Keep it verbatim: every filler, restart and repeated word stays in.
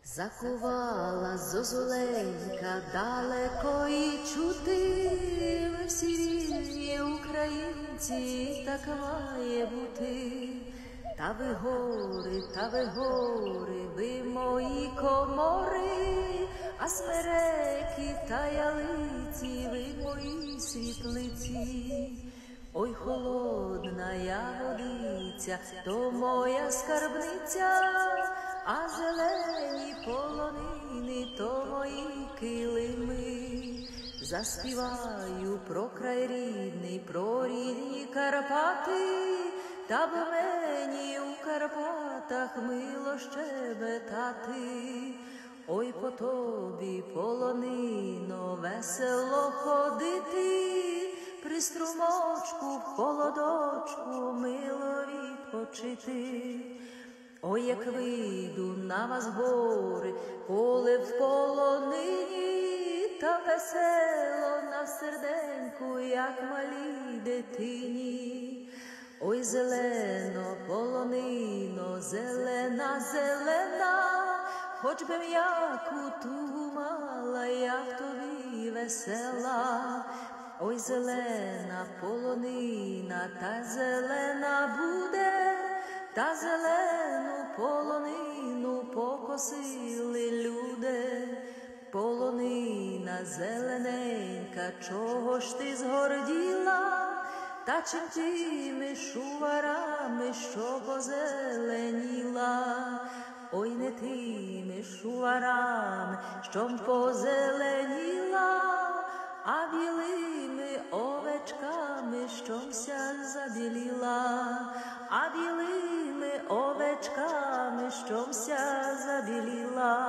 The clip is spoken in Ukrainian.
Закувала зозуленька далеко і чути, ви всі вільні українці, так має бути. Та ви гори, та ви гори, ви мої комори, а смереки та ялиці, ви мої світлиці. Ой, холодна я водиця, то моя скарбниця, а зелені полонини, то мої килими. Заспіваю про край рідний, про рідні Карпати, та б мені у Карпатах мило щебетати. Ой, по тобі, полонино, весело ходити, при струмочку, в холодочку, мило відпочити. Ой, як вийду на вас гори, коли в полонині, та весело на серденьку, як малій дитині. Ой, зелено, полонино, зелена, зелена, хоч би м'яку тугу мала, я в тобі весела. Ой, зелена полонина, та зелена буде, та зелену полонину покосили люди. Полонина зелененька, чого ж ти згорділа, та чим тими шуварами, що позеленіла? Ой, не тими шуварами, що позеленіла, а білими овечками, що вся забіліла, а білими овечками, що вся забіліла.